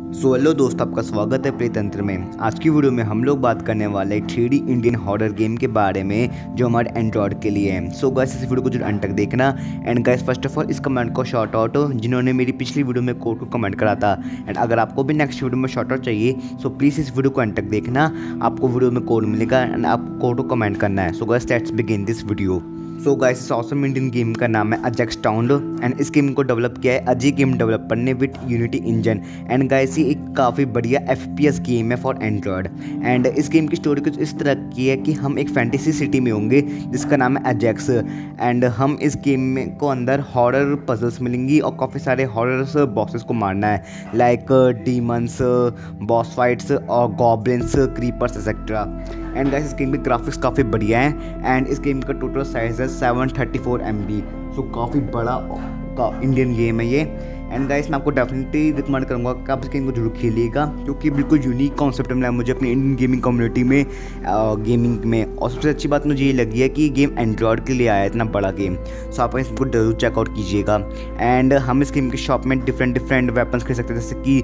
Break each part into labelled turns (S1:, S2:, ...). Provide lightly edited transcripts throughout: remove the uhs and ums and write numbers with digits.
S1: Hello दोस्त, आपका स्वागत है प्लेतंत्र में। आज की वीडियो में हम लोग बात करने वाले हैं 3D इंडियन हॉरर गेम के बारे में जो हमारे एंड्रॉयड के लिए है। सो गाइस, इस वीडियो को जो अंत तक देखना। And guys, first of all इस कमेंट को शॉर्ट आउट जिन्होंने मेरी पिछली वीडियो में कोड को कमेंट करा था। एंड अगर आपको भी नेक्स्ट वीडियो में शॉर्ट आउट चाहिए सो प्लीज़ इस वीडियो को अंत तक देखना, आपको वीडियो में कोड मिलेगा एंड आप कोड को कमेंट करना है। So guys, let's begin this video. So guys, इस ऑसम इंडियन गेम का नाम है अजेक्स टाउन एंड इस गेम को डेवलप किया है अजी गेम डेवलपर ने with Unity engine. And guys, ये एक काफ़ी बढ़िया FPS गेम है फॉर एंड्रॉयड। एंड इस गेम की स्टोरी कुछ इस तरह की है कि हम एक फैंटेसी सिटी में होंगे जिसका नाम है अजेक्स। एंड हम इस गेम में को अंदर हॉरर पजल्स मिलेंगी और काफ़ी सारे हॉरर बॉसेस को मारना है, लाइक डीमंस, बॉस फाइट्स और goblins, creepers etcetera. And guys, इस गेम के ग्राफिक्स काफ़ी बढ़िया हैं एंड इस गेम का टोटल साइज है 734 MB। सो काफ़ी बड़ा इंडियन गेम है ये। एंड गाइस, मैं आपको डेफिनेटली रिकमेंड करूँगा कि आप इस गेम को जरूर खेलिएगा क्योंकि बिल्कुल यूनिक कॉन्सेप्ट मिला मुझे अपनी इंडियन गेमिंग कम्युनिटी में, गेमिंग में। और सबसे अच्छी बात मुझे ये लगी है कि ये गेम एंड्रॉयड के लिए आया है, इतना बड़ा गेम। सो आप इसको जरूर चेकआउट कीजिएगा। एंड हम इस गेम की शॉप में डिफरेंट वेपन्स खरीद सकते हैं, जैसे कि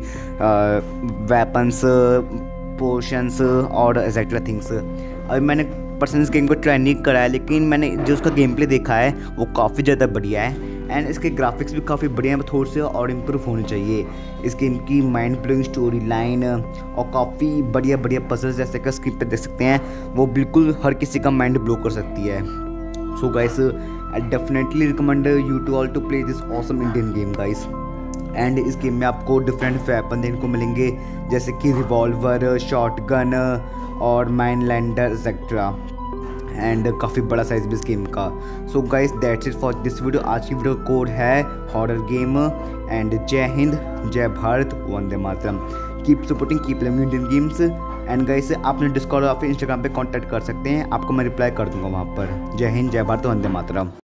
S1: वेपन्स, पोशंस और एक्सेट्रा थिंग्स। अभी मैंने पर्सनली इस गेम को ट्राई नहीं करा है, लेकिन मैंने जो उसका गेम प्ले देखा है वो काफ़ी ज़्यादा बढ़िया है। एंड इसके ग्राफिक्स भी काफ़ी बढ़िया हैं, थोड़े से और इम्प्रूव होने चाहिए। इस गेम की माइंड ब्लोइंग स्टोरी लाइन और काफ़ी बढ़िया पजल्स जैसे कि स्क्रीन पे देख सकते हैं, वो बिल्कुल हर किसी का माइंड ब्लो कर सकती है। So guys, I definitely recommend you to all to play this awesome Indian game guys. And इस गेम में आपको डिफरेंट वेपन देखने को मिलेंगे, जैसे कि रिवॉल्वर, शॉटगन और माइनलैंडर एक्सेट्रा। एंड काफ़ी बड़ा साइज भी इस गेम का। So guys, that's it for this video. आज की वीडियो कोड है हॉरर गेम। एंड जय हिंद, जय भारत, वंदे मातरम। Keep supporting, keep loving Indian games. And guys, आपने डिस्कॉर्ड और फिर इंस्टाग्राम पे कांटेक्ट कर सकते हैं, आपको मैं रिप्लाई कर दूंगा वहाँ पर। जय हिंद, जय भारत, वंदे मातरम।